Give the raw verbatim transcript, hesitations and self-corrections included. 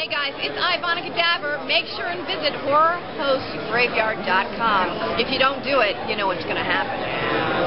guys, it's Ivonna Cadaver. Make sure and visit horror host graveyard dot com. If you don't do it, you know what's going to happen.